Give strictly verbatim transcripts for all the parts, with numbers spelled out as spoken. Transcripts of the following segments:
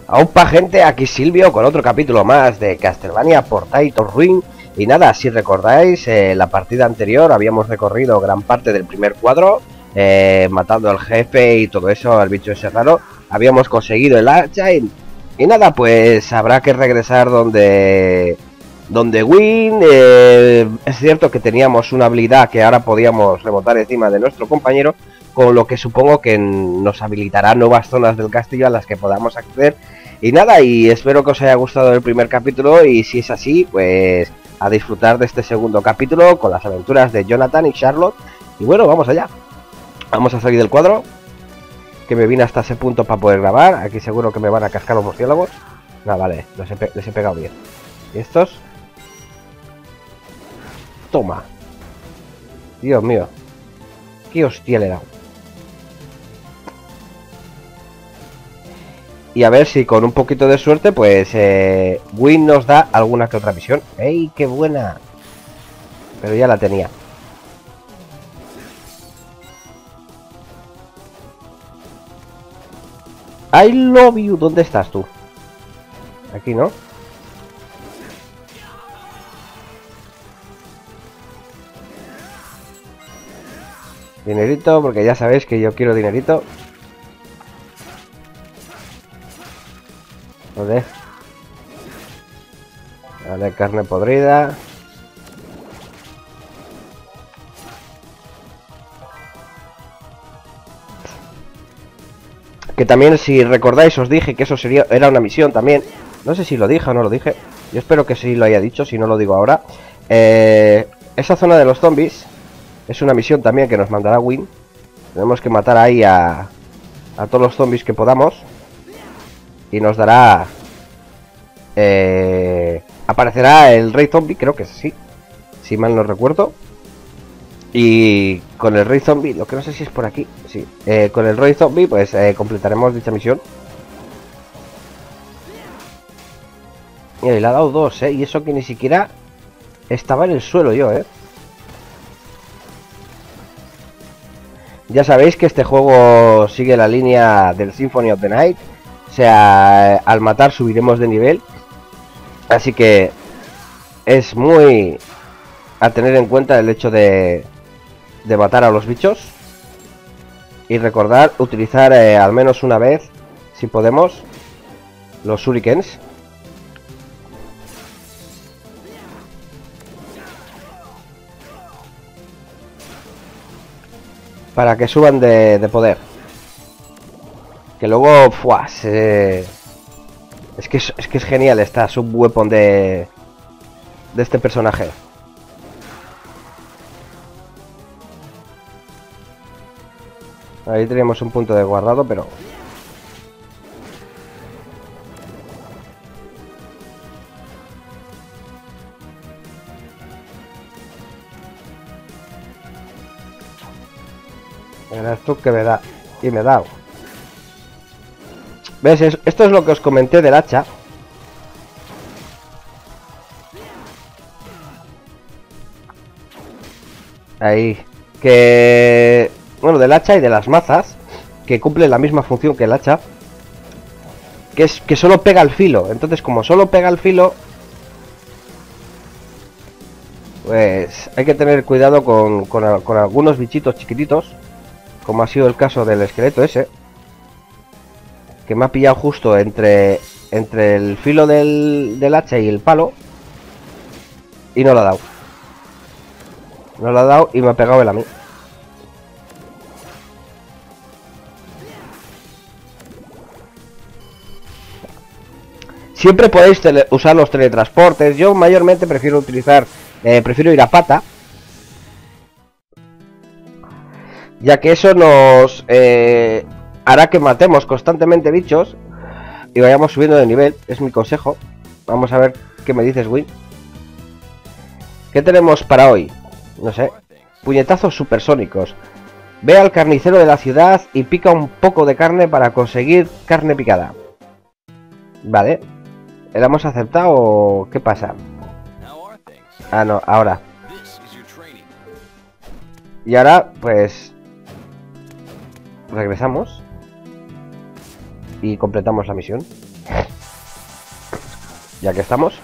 Aupa, gente, aquí Silvio con otro capítulo más de Castlevania Portrait of Ruin. Y nada, si recordáis, eh, la partida anterior habíamos recorrido gran parte del primer cuadro, eh, matando al jefe y todo eso, al bicho ese raro. Habíamos conseguido el hacha y, y nada, pues habrá que regresar donde... Donde Wynne, eh, es cierto que teníamos una habilidad que ahora podíamos rebotar encima de nuestro compañero, con lo que supongo que nos habilitará nuevas zonas del castillo a las que podamos acceder. Y nada, y espero que os haya gustado el primer capítulo, y si es así, pues a disfrutar de este segundo capítulo con las aventuras de Jonathan y Charlotte. Y bueno, vamos allá. Vamos a salir del cuadro, que me vine hasta ese punto para poder grabar. Aquí seguro que me van a cascar los murciélagos. No, vale, les he, les he pegado bien. ¿Y estos? Toma. Dios mío. Qué hostia le he dado. Y a ver si con un poquito de suerte, pues eh, Wynne nos da alguna que otra misión. ¡Ey, qué buena! Pero ya la tenía. I love you. ¿Dónde estás tú? Aquí, ¿no? Dinerito, porque ya sabéis que yo quiero dinerito. Joder. Vale, carne podrida. Que también, si recordáis, os dije que eso sería era una misión también. No sé si lo dije o no lo dije. Yo espero que sí lo haya dicho, si no lo digo ahora. Eh, esa zona de los zombies es una misión también que nos mandará Wynne. Tenemos que matar ahí a, a todos los zombies que podamos. Y nos dará... Eh, aparecerá el rey zombie, creo que es así, si mal no recuerdo. Y con el rey zombie, lo que no sé si es por aquí, sí, eh, con el rey zombie pues eh, completaremos dicha misión. Mira, y le ha dado dos, eh, y eso que ni siquiera estaba en el suelo yo, eh. Ya sabéis que este juego sigue la línea del Symphony of the Night. O sea, al matar subiremos de nivel. Así que es muy a tener en cuenta el hecho de, de matar a los bichos. Y recordar utilizar eh, al menos una vez, si podemos, los shurikens. Para que suban de, de poder. Que luego, fuah, se... es, que es, es que es genial esta subweapon de, de este personaje. Ahí tenemos un punto de guardado, pero... verás tú que me da. Y me da. ¿Ves? Esto es lo que os comenté del hacha. Ahí. Que... bueno, del hacha y de las mazas, que cumplen la misma función que el hacha. Que es que solo pega el filo. Entonces, como solo pega el filo, pues hay que tener cuidado con, con, con algunos bichitos chiquititos, como ha sido el caso del esqueleto ese, que me ha pillado justo entre entre el filo del, del hacha y el palo, y no lo ha dado. No lo ha dado y me ha pegado él a mí. Siempre podéis usar los teletransportes. Yo mayormente prefiero utilizar, eh, prefiero ir a pata, ya que eso nos eh, hará que matemos constantemente bichos y vayamos subiendo de nivel. Es mi consejo. Vamos a ver qué me dices, Wynne. ¿Qué tenemos para hoy? No sé. Puñetazos supersónicos. Ve al carnicero de la ciudad y pica un poco de carne para conseguir carne picada. Vale. ¿Le hemos aceptado o qué pasa? Ah, no, ahora. Y ahora, pues... regresamos. y completamos la misión. Ya que estamos.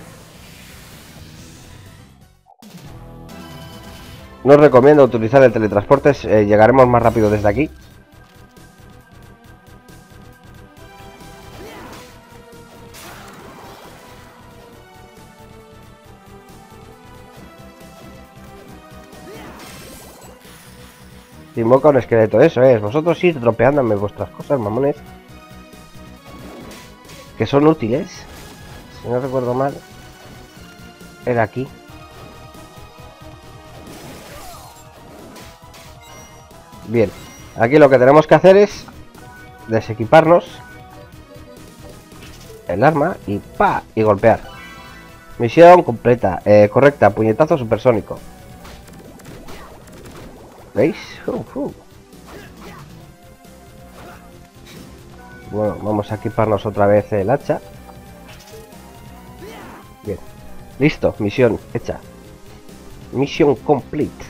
No os recomiendo utilizar el teletransporte, eh, llegaremos más rápido desde aquí. Invoca un esqueleto, eso es. Vosotros ir dropeándome vuestras cosas, mamones. Que son útiles. Si no recuerdo mal, era aquí. Bien, aquí lo que tenemos que hacer es desequiparnos el arma y pa y golpear. Misión completa, eh, correcta, puñetazo supersónico. ¿Veis? Uh, uh. Bueno, vamos a equiparnos otra vez el hacha. Bien, listo, misión hecha. Misión complete.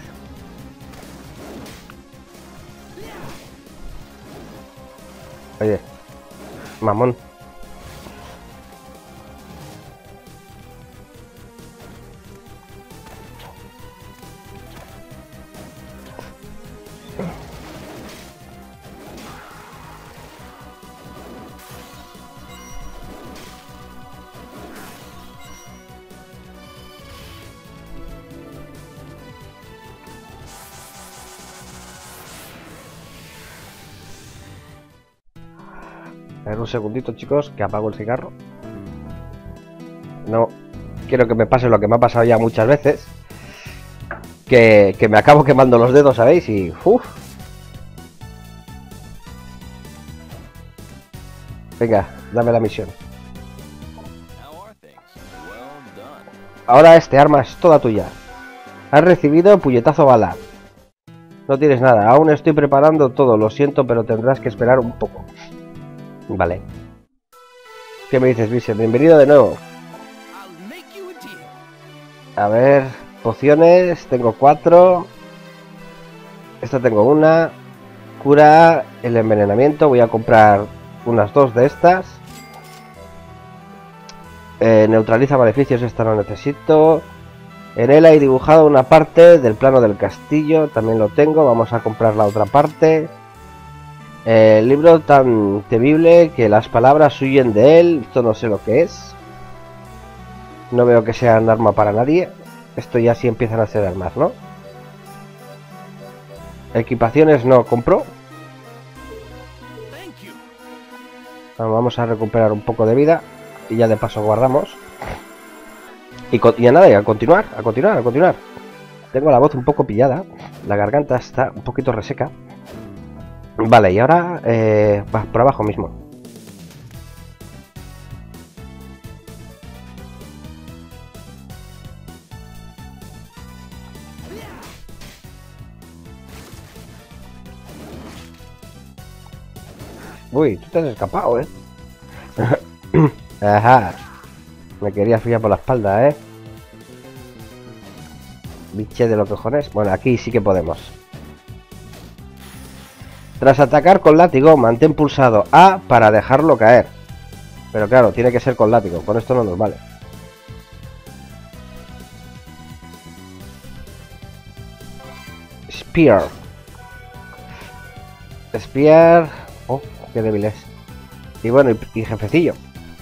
Oye, mamón. A ver, un segundito, chicos, que apago el cigarro. No quiero que me pase lo que me ha pasado ya muchas veces. Que, que me acabo quemando los dedos, ¿sabéis? Y uff. Venga, dame la misión. Ahora este arma es toda tuya. Has recibido puñetazo bala. No tienes nada, aún estoy preparando todo, lo siento, pero tendrás que esperar un poco. Vale. ¿Qué me dices, Vincent? Bienvenido de nuevo. A ver, pociones, tengo cuatro. Esta tengo una. Cura el envenenamiento, voy a comprar unas dos de estas. Eh, neutraliza maleficios, esta no necesito. En él hay dibujado una parte del plano del castillo, también lo tengo, vamos a comprar la otra parte. Eh, el libro tan temible que las palabras huyen de él, esto no sé lo que es. No veo que sea un arma para nadie. Esto ya sí empiezan a ser armas, ¿no? Equipaciones no compro. Vamos a recuperar un poco de vida y ya de paso guardamos. Y, y a nada, y a continuar, a continuar, a continuar. Tengo la voz un poco pillada, la garganta está un poquito reseca. Vale, y ahora eh, va por abajo mismo. Uy, tú te has escapado, ¿eh? Ajá. Me quería fiar por la espalda, ¿eh? Biche de los cojones. Bueno, aquí sí que podemos. Tras atacar con látigo, mantén pulsado A para dejarlo caer. Pero claro, tiene que ser con látigo. Con esto no nos vale. Spear. Spear. Oh, qué débil es. Y bueno, y, y jefecillo.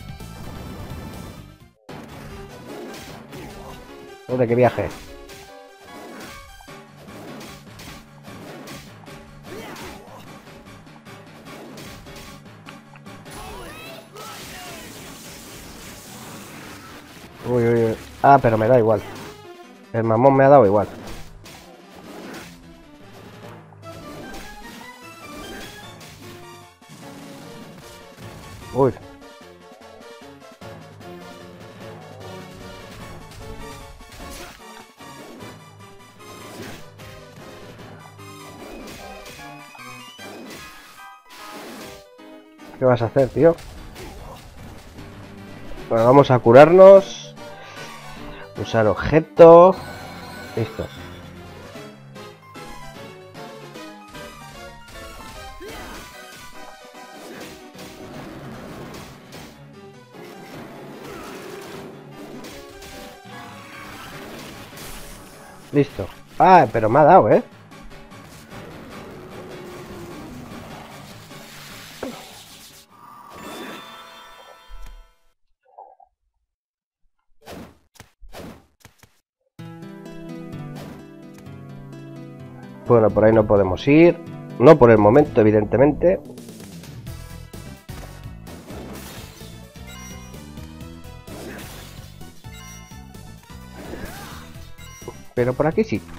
¿De qué viaje? Uy, uy, uy. Ah, pero me da igual. El mamón me ha dado igual. Uy. ¿Qué vas a hacer, tío? Bueno, vamos a curarnos. Usar objeto. Listo. Listo. Ah, pero me ha dado, ¿eh? Bueno, por ahí no podemos ir. No por el momento, evidentemente. Pero por aquí sí.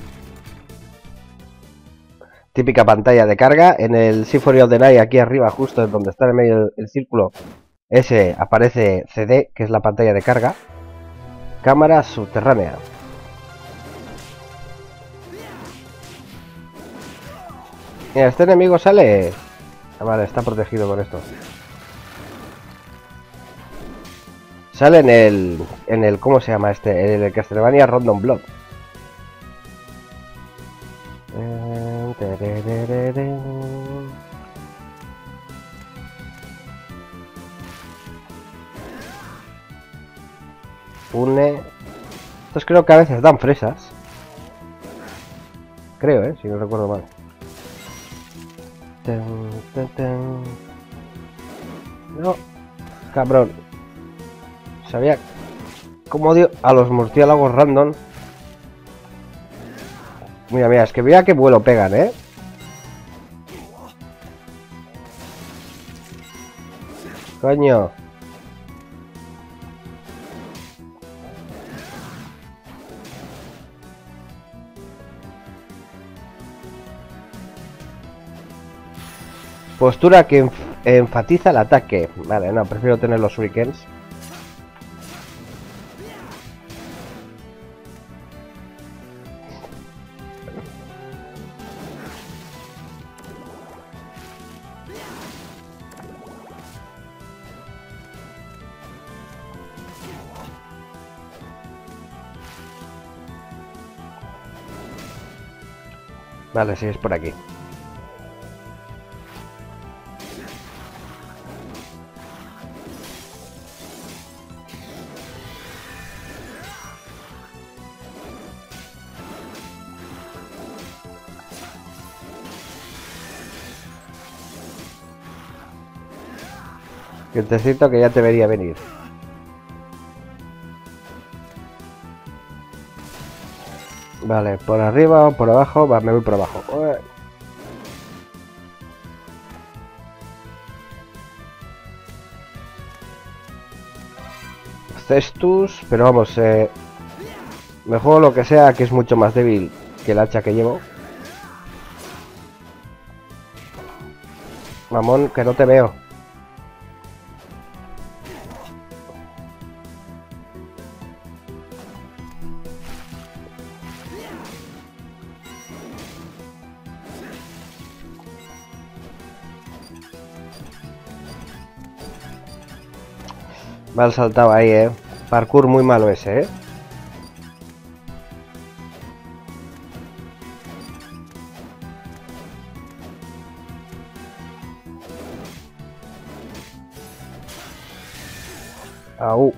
Típica pantalla de carga. En el Symphony of the Night, aquí arriba, justo donde está en medio el, el círculo, ese aparece C D, que es la pantalla de carga. Cámara subterránea. Mira, este enemigo sale... Ah, vale, está protegido con esto. Sale en el... En el... ¿Cómo se llama este? En el Castlevania Random Blood. Une... Estos creo que a veces dan fresas. Creo, eh, si no recuerdo mal. No, cabrón. Sabía cómo odio a los murciélagos random. Mira, mira, es que mira qué vuelo pegan, eh. Coño. Postura que enf enfatiza el ataque. Vale, no, prefiero tener los shurikens. Vale, sí, es por aquí. Quietecito que ya te vería venir. Vale, por arriba o por abajo. Va, me voy por abajo. Ué. Cestus, pero vamos, eh, me juego lo que sea, que es mucho más débil que el hacha que llevo. Mamón, que no te veo. Mal saltado ahí, eh. Parkour muy malo ese, eh. Au.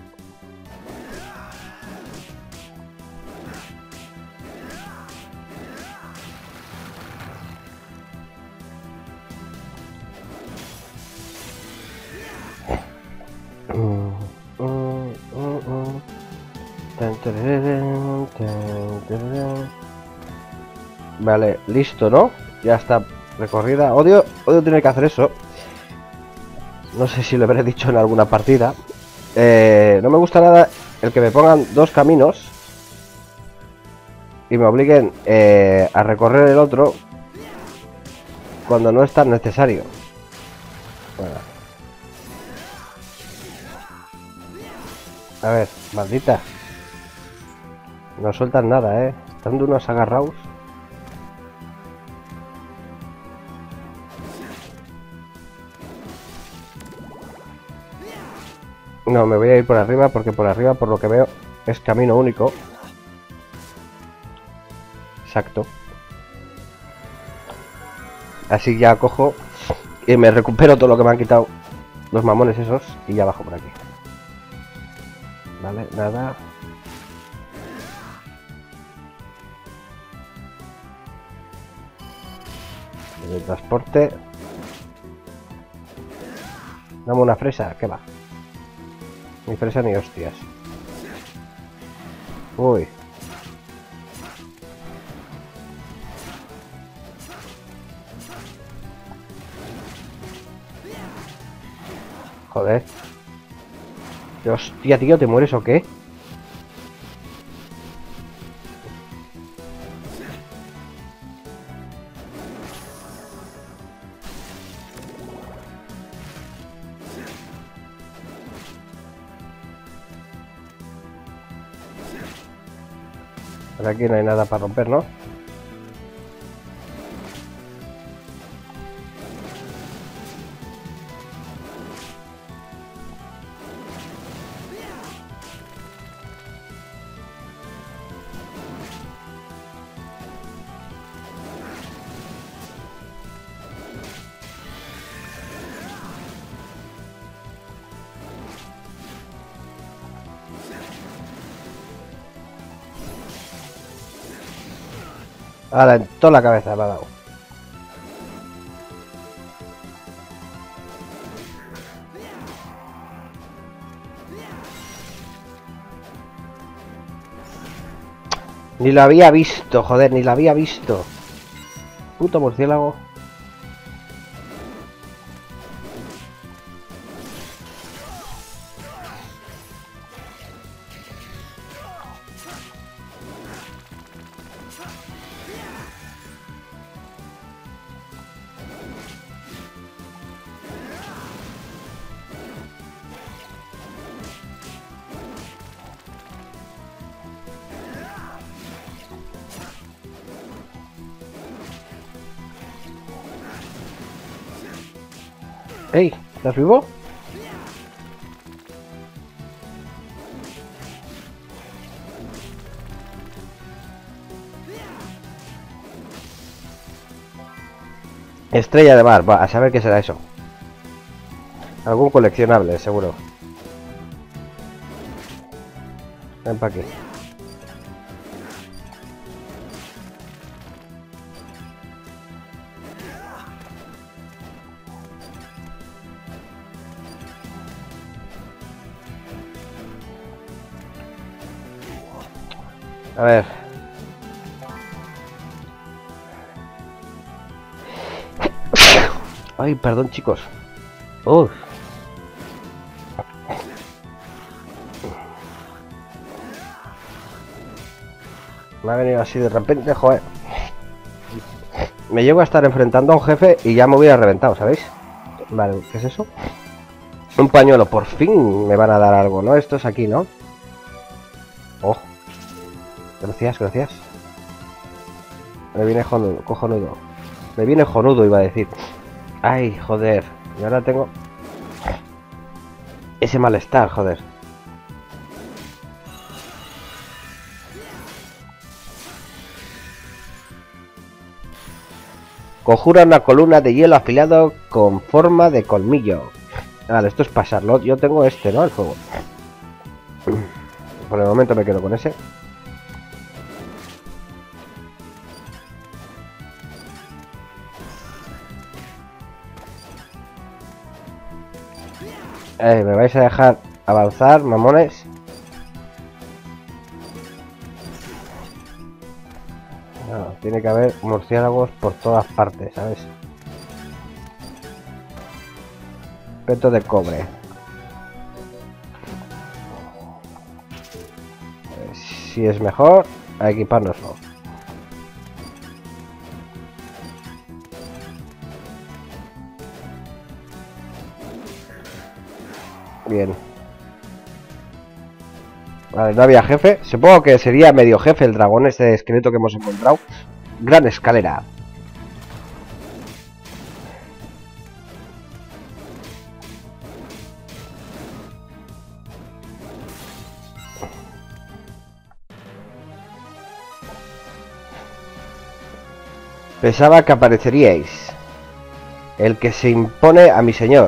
Vale, listo, ¿no? Ya está recorrida. Odio, odio tener que hacer eso. No sé si lo habré dicho en alguna partida. Eh, no me gusta nada el que me pongan dos caminos y me obliguen eh, a recorrer el otro cuando no es tan necesario. Bueno. A ver, maldita. No sueltan nada, eh. Están de unos agarrados. No, me voy a ir por arriba porque por arriba, por lo que veo, es camino único. Exacto. Así ya cojo y me recupero todo lo que me han quitado los mamones esos y ya bajo por aquí. Vale, nada. de transporte. Dame una fresa, ¿qué va? Ni fresa ni hostias. Uy. Joder. Hostia, tío, ¿te mueres o qué? Por aquí no hay nada para romper, ¿no? Ahora en toda la cabeza me ha dado. Ni lo había visto, joder, ni lo había visto. Puto murciélago. ¡Ey! ¿Estás vivo? Estrella de mar, va, a saber qué será eso. Algún coleccionable, seguro. Ven para aquí. A ver. Ay, perdón, chicos. Uf. Me ha venido así de repente, joder. Me llego a estar enfrentando a un jefe y ya me hubiera reventado, ¿sabéis? Vale, ¿qué es eso? Un pañuelo, por fin me van a dar algo, ¿no? Esto es aquí, ¿no? Oh. Gracias, gracias. Me viene cojonudo. Me viene jonudo, iba a decir. Ay, joder. Y ahora tengo ese malestar, joder. Conjura una columna de hielo afilado con forma de colmillo. Vale, esto es pasarlo. Yo tengo este, ¿no? El fuego. Por el momento me quedo con ese. Eh, ¿me vais a dejar avanzar, mamones? No, tiene que haber murciélagos por todas partes, ¿sabes? Peto de cobre. Eh, si es mejor, a equipárnoslo. Bien. Vale, no había jefe. Supongo que sería medio jefe el dragón, este esqueleto que hemos encontrado. Gran escalera. Pensaba que apareceríais. El que se impone a mi señor.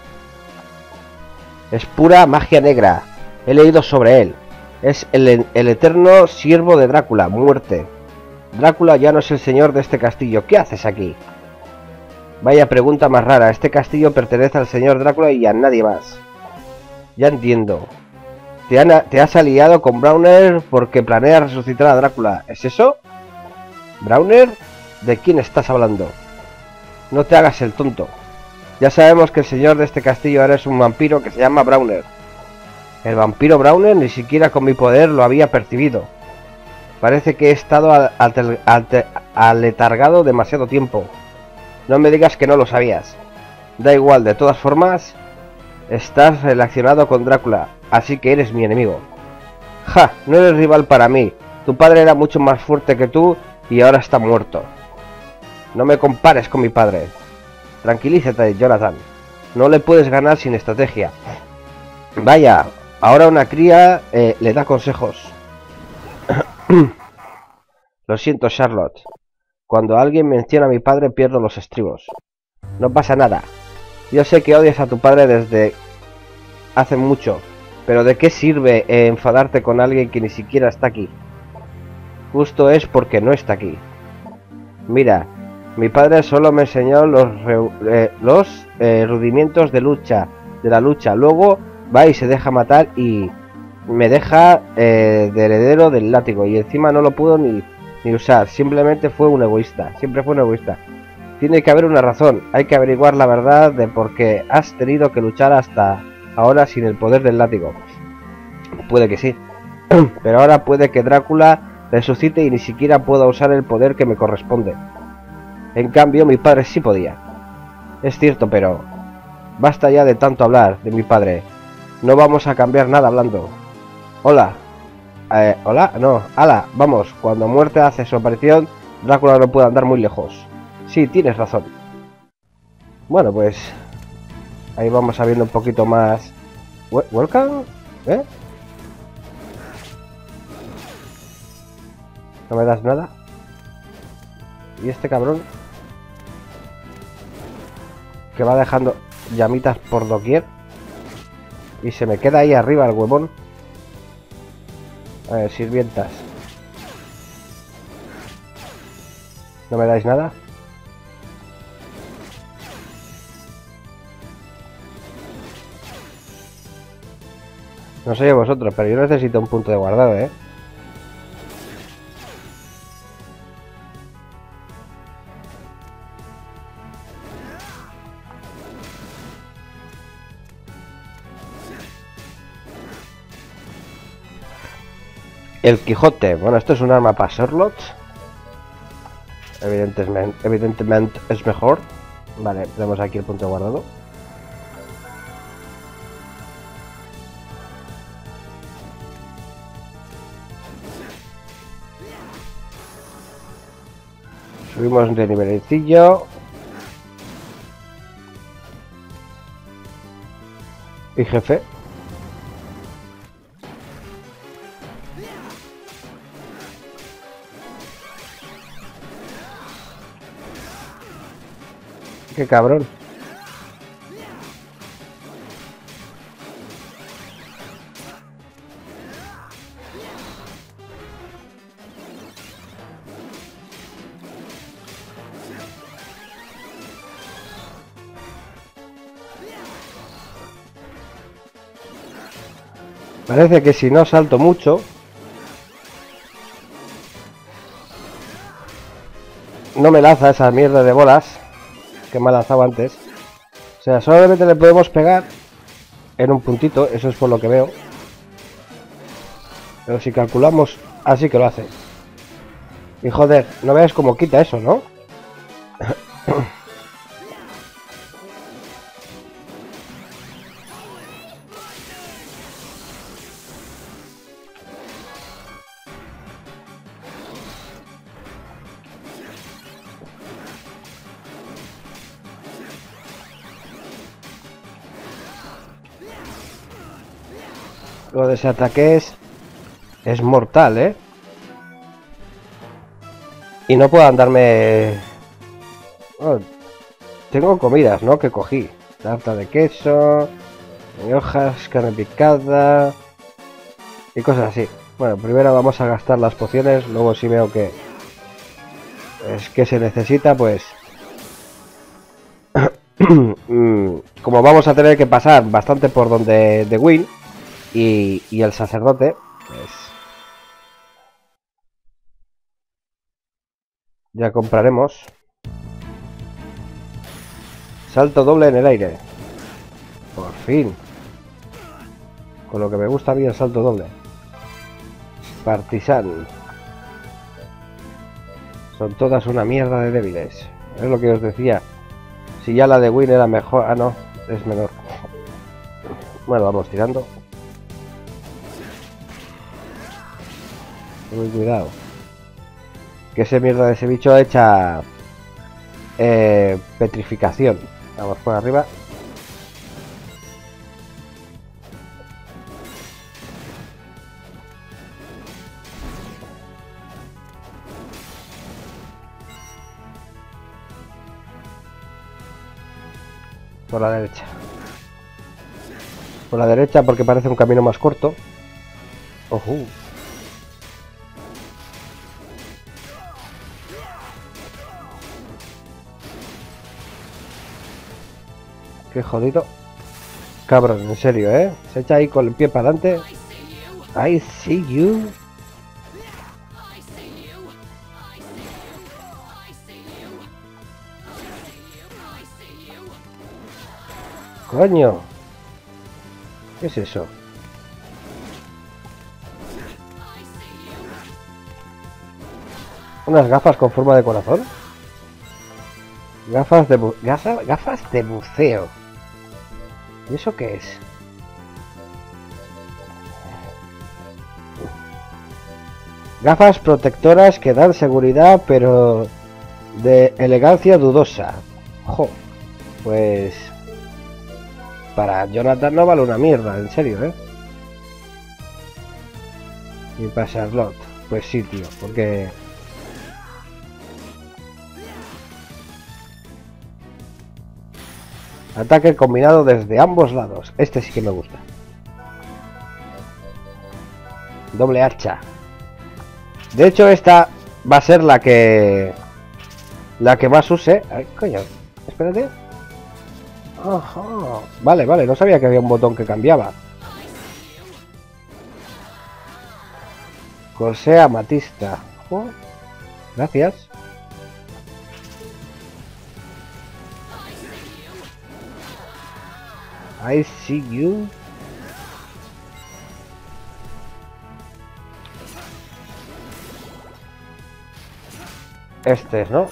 Es pura magia negra. He leído sobre él. Es el, el eterno siervo de Drácula, muerte. Drácula ya no es el señor de este castillo. ¿Qué haces aquí? Vaya pregunta más rara. Este castillo pertenece al señor Drácula y a nadie más. Ya entiendo. Te, han, te has aliado con Browner porque planeas resucitar a Drácula. ¿Es eso? ¿Browner? ¿De quién estás hablando? No te hagas el tonto. Ya sabemos que el señor de este castillo ahora es un vampiro que se llama Browner. El vampiro Browner ni siquiera con mi poder lo había percibido. Parece que he estado al, al, al, aletargado demasiado tiempo. No me digas que no lo sabías. Da igual, de todas formas, estás relacionado con Drácula, así que eres mi enemigo. Ja, no eres rival para mí. Tu padre era mucho más fuerte que tú y ahora está muerto. No me compares con mi padre. Tranquilízate, Jonathan. No le puedes ganar sin estrategia. Vaya, ahora una cría eh, le da consejos. Lo siento, Charlotte. Cuando alguien menciona a mi padre pierdo los estribos. No pasa nada. Yo sé que odias a tu padre desde hace mucho, pero ¿de qué sirve eh, enfadarte con alguien que ni siquiera está aquí? Justo es porque no está aquí. Mira, mi padre solo me enseñó los, eh, los eh, rudimientos de lucha, de la lucha. Luego va y se deja matar y me deja eh, de heredero del látigo. Y encima no lo puedo ni, ni usar. Simplemente fue un egoísta. Siempre fue un egoísta. Tiene que haber una razón. Hay que averiguar la verdad de por qué has tenido que luchar hasta ahora sin el poder del látigo. Puede que sí. Pero ahora puede que Drácula resucite y ni siquiera pueda usar el poder que me corresponde. En cambio, mi padre sí podía. Es cierto, pero basta ya de tanto hablar de mi padre. No vamos a cambiar nada hablando. Hola. Eh, ¿Hola? No. Ala, vamos. Cuando muerte hace su aparición, Drácula no puede andar muy lejos. Sí, tienes razón. Bueno, pues ahí vamos sabiendo un poquito más. ¿Welcome? ¿Eh? ¿No me das nada? ¿Y este cabrón? Que va dejando llamitas por doquier. Y se me queda ahí arriba el huevón. A ver, sirvientas. ¿No me dais nada? No sé vosotros, pero yo necesito un punto de guardado, ¿eh? El Quijote. Bueno, esto es un arma para Charlotte. Evidentemente, evidentemente es mejor. Vale, tenemos aquí el punto de guardado. Subimos de nivelecillo. Y jefe. Qué cabrón. Parece que si no salto mucho, no me lanza esa mierda de bolas que me ha lanzado antes. O sea, solamente le podemos pegar en un puntito, eso es por lo que veo. Pero si calculamos, así que lo hace. Y joder, no veas cómo quita eso, ¿no? Lo de ese ataque es, es mortal, ¿eh? Y no puedo andarme... Oh, tengo comidas, ¿no? Que cogí. Tarta de queso, de hojas, carne picada y cosas así. Bueno, primero vamos a gastar las pociones, luego si veo que es que se necesita, pues como vamos a tener que pasar bastante por donde de Gwyn y, y el sacerdote, pues ya compraremos. Salto doble en el aire. Por fin. Con lo que me gusta a mí el salto doble. Partisan. Son todas una mierda de débiles. Es lo que os decía. Si ya la de Gwyn era mejor... Ah, no. Es menor. Bueno, vamos tirando. Muy cuidado. Que ese mierda de ese bicho echa... Eh, petrificación. Vamos por arriba. Por la derecha. Por la derecha porque parece un camino más corto. Ojo. Qué jodido. Cabrón, en serio, ¿eh? Se echa ahí con el pie para adelante. I see you. Coño. ¿Qué es eso? Unas gafas con forma de corazón. Gafas de bu gafas, gafas de buceo. ¿Y eso qué es? Gafas protectoras que dan seguridad, pero de elegancia dudosa. Jo, pues para Jonathan no vale una mierda, en serio, ¿eh? Y para Charlotte, pues sí, tío, porque ataque combinado desde ambos lados. Este sí que me gusta. Doble hacha. De hecho, esta va a ser la que... La que más use... Ay, coño. Espérate. Ajá. Vale, vale. No sabía que había un botón que cambiaba. Corsé amatista. Oh, gracias. I see you. Este es, ¿no?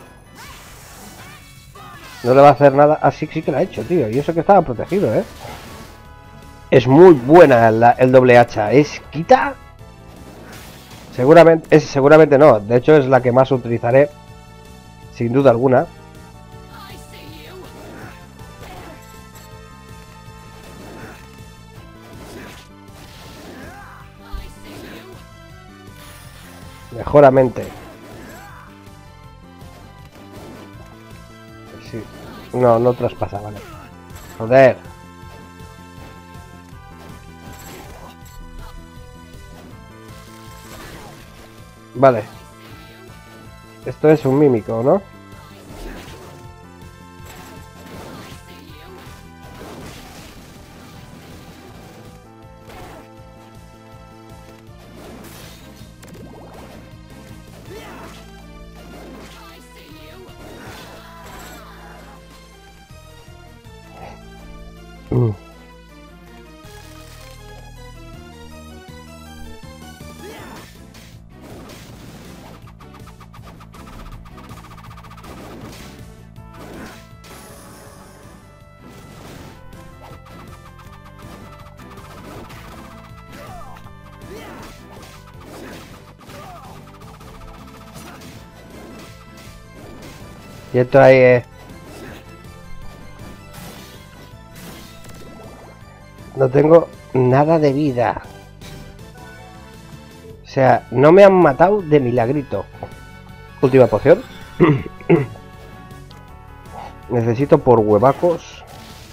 No le va a hacer nada. Ah, sí, sí que lo ha hecho, tío. Y eso que estaba protegido, ¿eh? Es muy buena la, el doble hacha. Es quita. Seguramente, es, seguramente no. De hecho, es la que más utilizaré. Sin duda alguna. Mejoramente. Sí. No, no traspasa, vale. Joder. Vale. Esto es un mímico, ¿no? Mm. Y esto ahí es... No tengo nada de vida. O sea, no me han matado de milagrito. Última poción. Necesito por huevacos.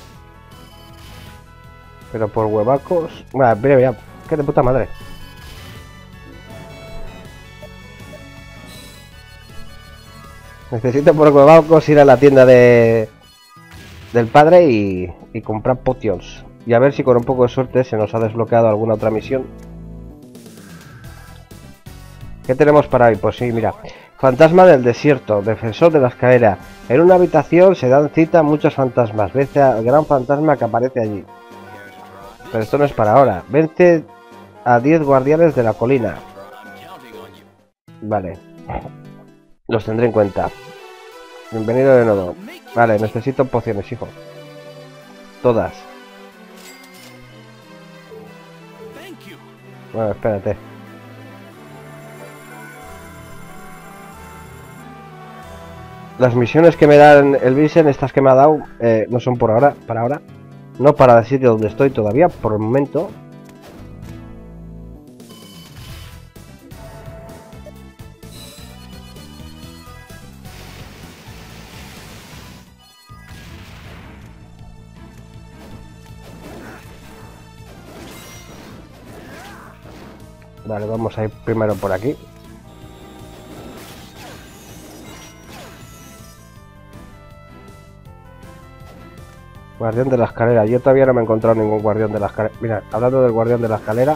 Pero por huevacos... Bueno, mira, mira. Qué de puta madre. Necesito por huevacos ir a la tienda de... del padre y, y comprar potions. Y a ver si con un poco de suerte se nos ha desbloqueado alguna otra misión. ¿Qué tenemos para hoy? Pues sí, mira. Fantasma del desierto, defensor de la escalera. En una habitación se dan cita muchos fantasmas. Vence al gran fantasma que aparece allí. Pero esto no es para ahora. Vence a diez guardianes de la colina. Vale. Los tendré en cuenta. Bienvenido de nuevo. Vale, necesito pociones, hijo. Todas. Bueno, espérate. Las misiones que me dan el Vincent, estas que me ha dado, eh, no son por ahora, para ahora. No para el sitio donde estoy todavía, por el momento. Vale, vamos a ir primero por aquí. Guardián de la escalera. Yo todavía no me he encontrado ningún guardián de la escalera. Mira, hablando del guardián de la escalera.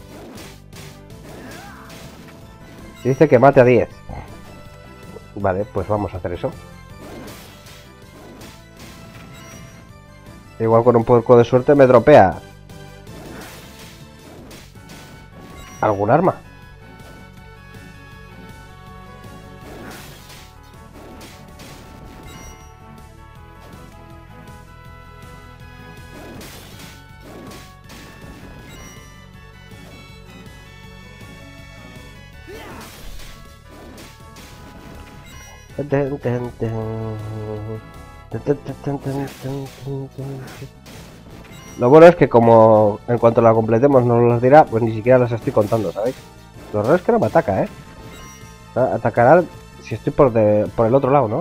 Dice que mate a diez. Vale, pues vamos a hacer eso. Igual con un poco de suerte me dropea algún arma. Lo bueno es que como en cuanto la completemos no nos las dirá, pues ni siquiera las estoy contando, ¿sabéis? Lo raro es que no me ataca, ¿eh? Atacará si estoy por, de, por el otro lado, ¿no?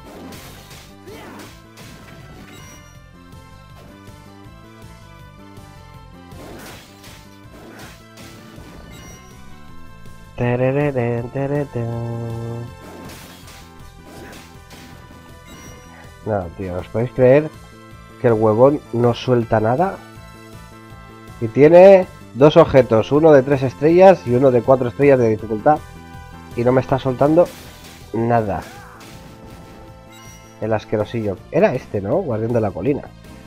No, tío, ¿os podéis creer que el huevón no suelta nada? Y tiene dos objetos, uno de tres estrellas y uno de cuatro estrellas de dificultad. Y no me está soltando nada. El asquerosillo. Era este, ¿no? Guardián de la colina.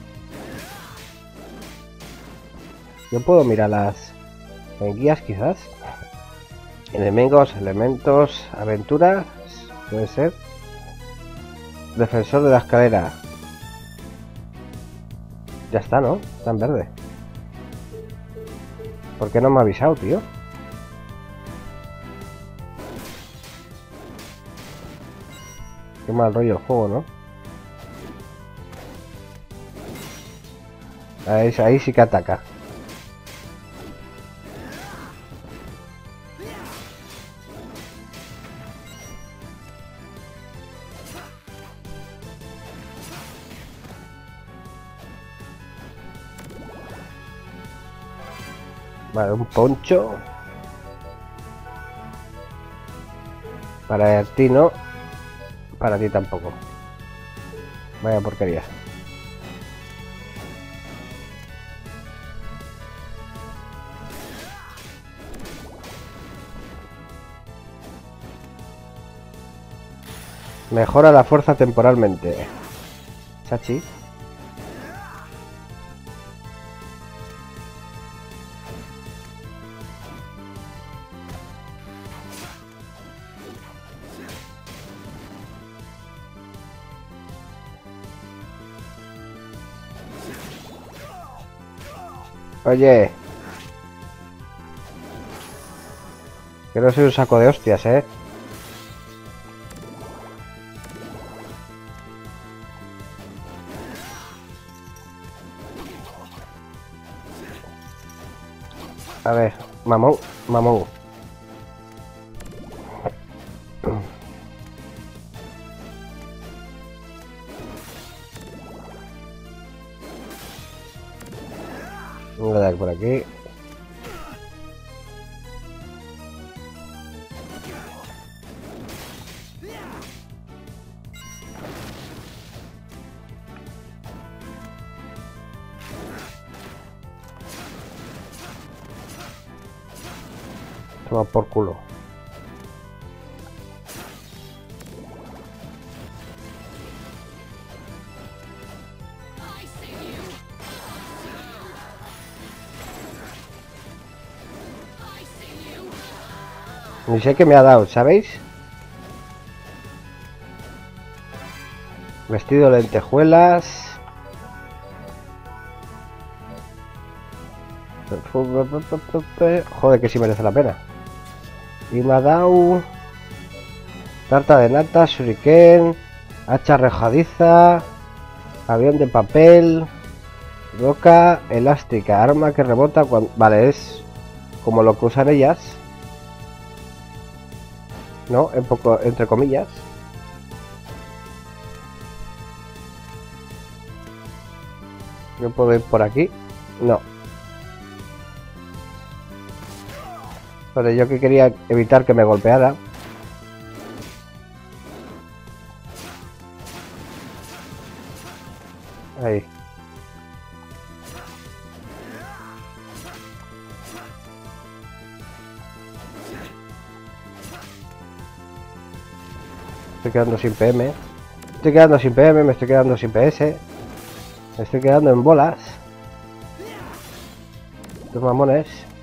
Yo puedo mirar las en guías quizás. Enemigos, elementos, aventuras. Puede ser. Defensor de la escalera. Ya está, ¿no? Está en verde. ¿Por qué no me ha avisado, tío? Qué mal rollo el juego, ¿no? Ahí, ahí sí que ataca. Vale, un poncho. Para ti no. Para ti tampoco. Vaya porquería. Mejora la fuerza temporalmente. Chachi. Oye. Que no soy un saco de hostias, ¿eh? A ver, mamón, mamón. Voy a dar por aquí. Toma por culo. Ni sé qué me ha dado, ¿sabéis? Vestido de lentejuelas. Joder, que sí merece la pena. Y me ha dado tarta de nata, shuriken, hacha arrojadiza, avión de papel, roca elástica, arma que rebota cuando... Vale, es como lo que usan ellas, ¿no? En poco, entre comillas. ¿Yo puedo ir por aquí? No. Pero yo que quería evitar que me golpeara. Ahí. Estoy quedando sin P M. Estoy quedando sin P M, me estoy quedando sin P S. Me estoy quedando en bolas. Estos mamones.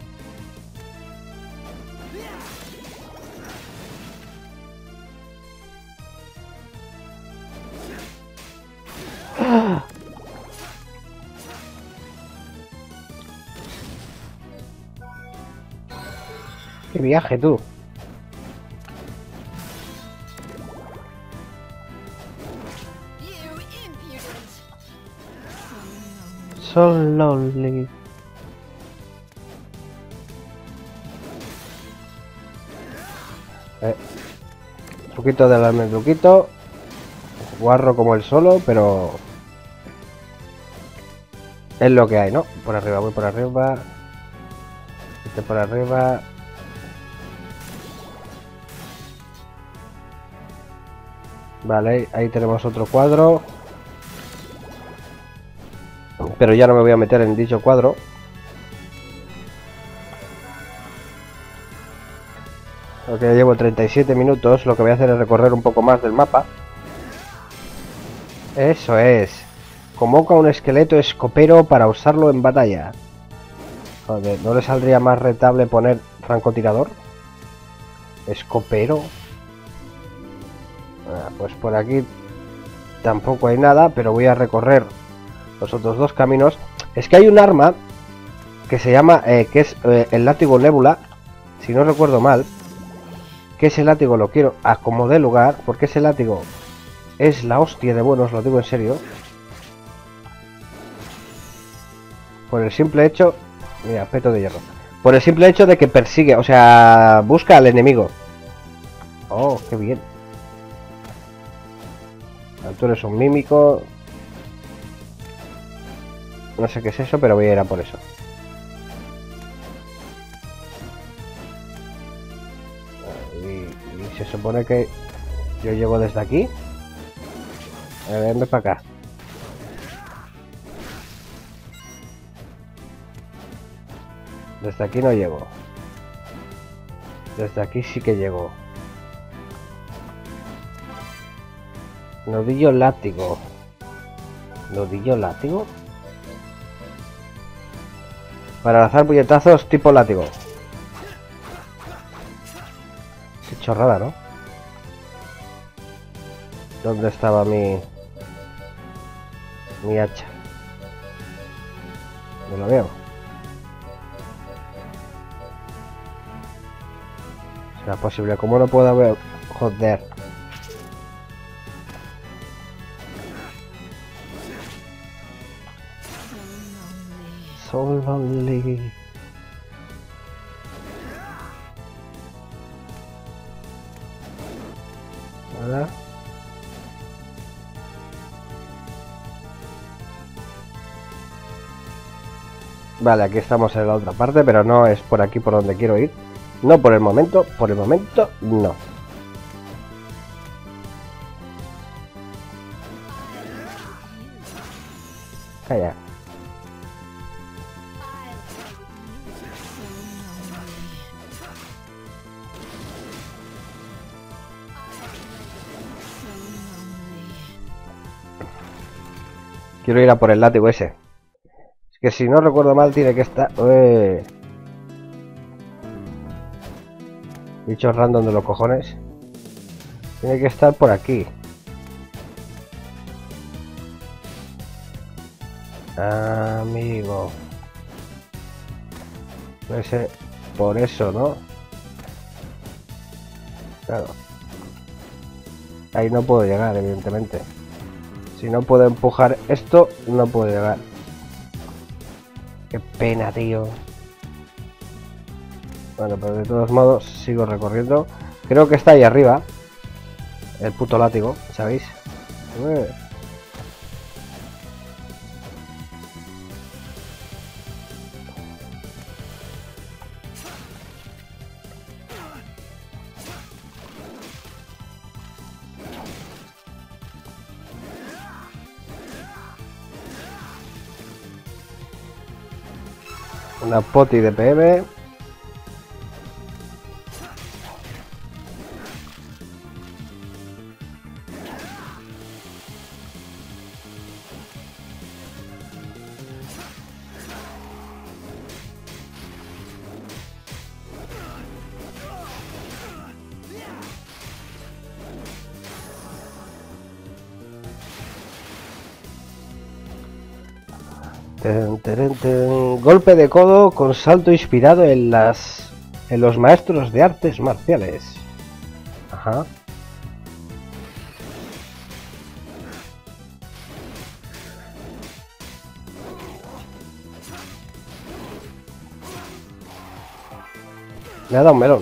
¡Qué viaje, tú! So lonely. Eh. Truquito del almendruquito. Guarro como el solo, pero... es lo que hay, ¿no? Por arriba, voy por arriba. Este por arriba. Vale, ahí tenemos otro cuadro. Pero ya no me voy a meter en dicho cuadro. Porque llevo treinta y siete minutos. Lo que voy a hacer es recorrer un poco más del mapa. Eso es. Convoca un esqueleto escopero para usarlo en batalla. Joder, ¿no le saldría más rentable poner francotirador? Escopero. Ah, pues por aquí tampoco hay nada, pero voy a recorrer los otros dos caminos. Es que hay un arma que se llama, eh, que es eh, el látigo nébula, si no recuerdo mal. Que ese látigo lo quiero a como dé lugar, porque ese látigo es la hostia de buenos, lo digo en serio. Por el simple hecho... Mira, peto de hierro. Por el simple hecho de que persigue, o sea, busca al enemigo. Oh, qué bien. Tú eres un mímico. No sé qué es eso, pero voy a ir a por eso. Y, y se supone que yo llego desde aquí. A ver, venme para acá. Desde aquí no llego. Desde aquí sí que llego. Nodillo látigo. ¿Nodillo látigo? Para lanzar puñetazos tipo látigo. Qué chorrada, ¿no? ¿Dónde estaba mi... mi hacha? No lo veo. ¿Será posible? ¿Cómo no puedo ver? Joder. So lonely. ¿Verdad? Vale, aquí estamos en la otra parte, pero no es por aquí por donde quiero ir. No por el momento, por el momento no. Calla. Quiero ir a por el látigo ese. Es que si no recuerdo mal tiene que estar... Ué. Bichos random de los cojones. Tiene que estar por aquí. Amigo. Ese, por eso, ¿no? Claro. Ahí no puedo llegar, evidentemente. Si no puedo empujar esto, no puedo llegar. Qué pena, tío. Bueno, pero de todos modos sigo recorriendo. Creo que está ahí arriba. El puto látigo, ¿sabéis? Ué. Una poti de P M. Ten, ten, ten. Golpe de codo con salto inspirado en las en los maestros de artes marciales. Ajá. Me ha dado un melón.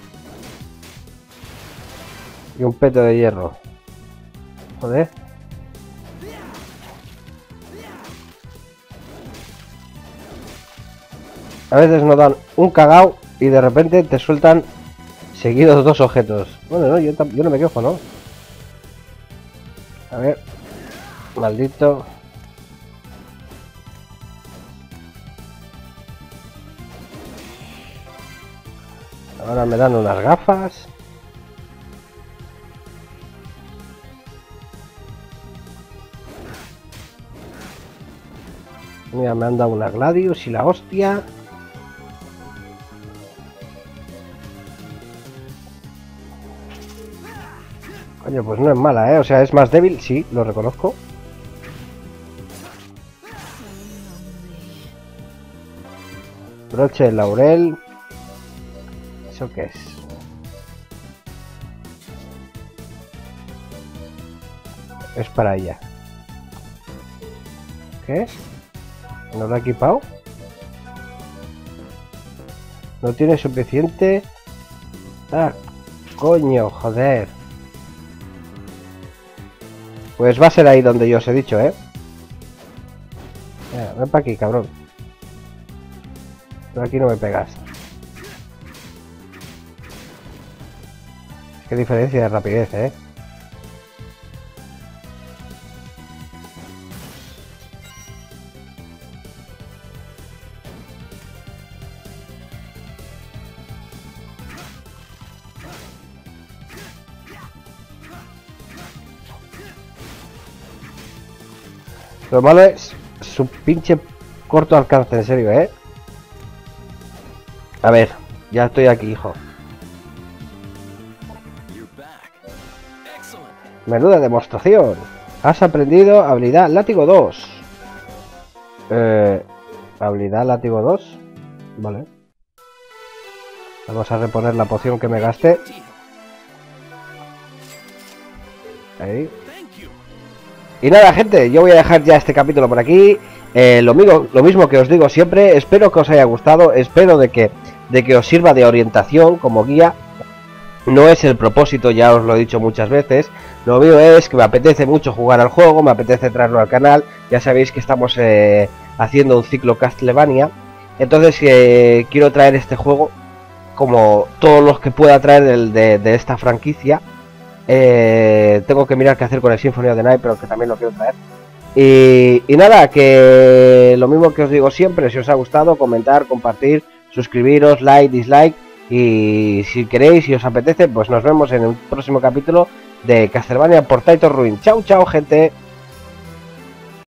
Y un peto de hierro. Joder. A veces nos dan un cagao y de repente te sueltan seguidos dos objetos. Bueno, no, yo, yo no me quejo, ¿no? A ver. Maldito. Ahora me dan unas gafas. Mira, me han dado una Gladius y la hostia. Coño, pues no es mala, ¿eh? O sea, es más débil, sí, lo reconozco. Broche de laurel. ¿Eso qué es? Es para ella. ¿Qué es? ¿No lo ha equipado? No tiene suficiente... Ah, coño, joder. Pues va a ser ahí donde yo os he dicho, ¿eh? Mira, ven para aquí, cabrón. Pero aquí no me pegas. Qué diferencia de rapidez, ¿eh? Lo malo es su pinche corto alcance, en serio, ¿eh? A ver, ya estoy aquí, hijo. Menuda demostración. Has aprendido habilidad látigo dos. Eh, habilidad látigo dos. Vale. Vamos a reponer la poción que me gasté. Ahí. Y nada, gente, yo voy a dejar ya este capítulo por aquí. Eh, lo, mismo, lo mismo que os digo siempre, espero que os haya gustado, espero de que, de que os sirva de orientación como guía. No es el propósito, ya os lo he dicho muchas veces. Lo mío es que me apetece mucho jugar al juego, me apetece traerlo al canal. Ya sabéis que estamos eh, haciendo un ciclo Castlevania. Entonces eh, quiero traer este juego como todos los que pueda traer de, de, de esta franquicia. Eh, tengo que mirar qué hacer con el Symphony of the Night, pero que también lo quiero traer. Y, y nada, que lo mismo que os digo siempre, si os ha gustado, comentar, compartir, suscribiros, like, dislike. Y si queréis, si os apetece, pues nos vemos en el próximo capítulo de Castlevania por Titan Ruin. Chao, chao, gente.